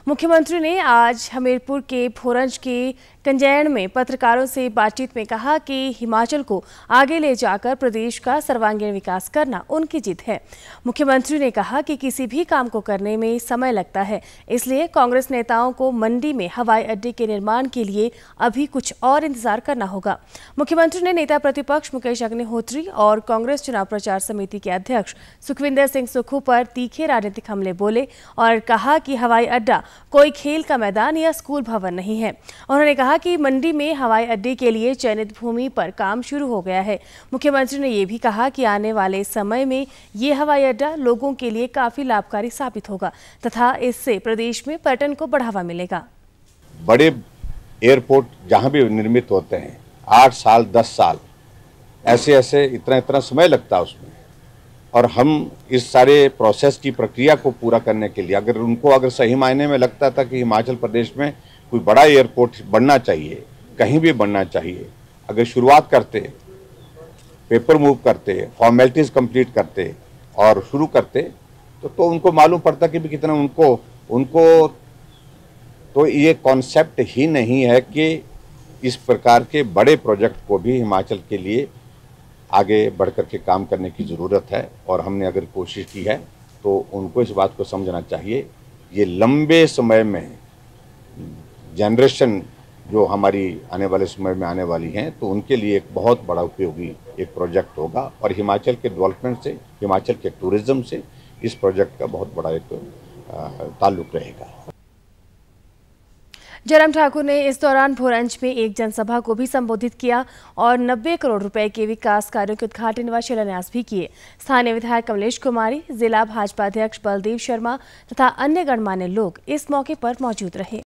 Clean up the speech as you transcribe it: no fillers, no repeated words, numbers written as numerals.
मुख्यमंत्री ने आज हमीरपुर के भोरंज के कंजैण में पत्रकारों से बातचीत में कहा कि हिमाचल को आगे ले जाकर प्रदेश का सर्वांगीण विकास करना उनकी जिद है। मुख्यमंत्री ने कहा कि किसी भी काम को करने में समय लगता है, इसलिए कांग्रेस नेताओं को मंडी में हवाई अड्डे के निर्माण के लिए अभी कुछ और इंतजार करना होगा। मुख्यमंत्री ने नेता प्रतिपक्ष मुकेश अग्निहोत्री और कांग्रेस चुनाव प्रचार समिति के अध्यक्ष सुखविंदर सिंह सुक्खू पर तीखे राजनीतिक हमले बोले और कहा कि हवाई अड्डा कोई खेल का मैदान या स्कूल भवन नहीं है। उन्होंने कहा कि मंडी में हवाई अड्डे के लिए चयनित भूमि पर काम शुरू हो गया है। मुख्यमंत्री ने यह भी कहा कि आने वाले समय में ये हवाई अड्डा लोगों के लिए काफी लाभकारी साबित होगा तथा इससे प्रदेश में पर्यटन को बढ़ावा मिलेगा। बड़े एयरपोर्ट जहां भी निर्मित होते हैं 8 साल 10 साल ऐसे इतना समय लगता है उसमें, और हम इस सारे प्रोसेस की प्रक्रिया को पूरा करने के लिए अगर सही मायने में लगता था कि हिमाचल प्रदेश में कोई बड़ा एयरपोर्ट बनना चाहिए, कहीं भी बनना चाहिए, अगर शुरुआत करते, पेपर मूव करते, फॉर्मेलिटीज़ कंप्लीट करते और शुरू करते तो उनको मालूम पड़ता कि भी कितना उनको तो ये कॉन्सेप्ट ही नहीं है कि इस प्रकार के बड़े प्रोजेक्ट को भी हिमाचल के लिए आगे बढ़ कर के काम करने की ज़रूरत है। और हमने अगर कोशिश की है तो उनको इस बात को समझना चाहिए, ये लंबे समय में जनरेशन जो हमारी आने वाले समय में आने वाली हैं तो उनके लिए एक बहुत बड़ा उपयोगी एक प्रोजेक्ट होगा और हिमाचल के डेवलपमेंट से, हिमाचल के टूरिज्म से इस प्रोजेक्ट का बहुत बड़ा एक ताल्लुक रहेगा। जयराम ठाकुर ने इस दौरान भोरंज में एक जनसभा को भी संबोधित किया और 90 करोड़ रुपए के विकास कार्यों के उद्घाटन व शिलान्यास भी किए। स्थानीय विधायक कमलेश कुमारी, जिला भाजपा अध्यक्ष बलदेव शर्मा तथा अन्य गणमान्य लोग इस मौके पर मौजूद रहे।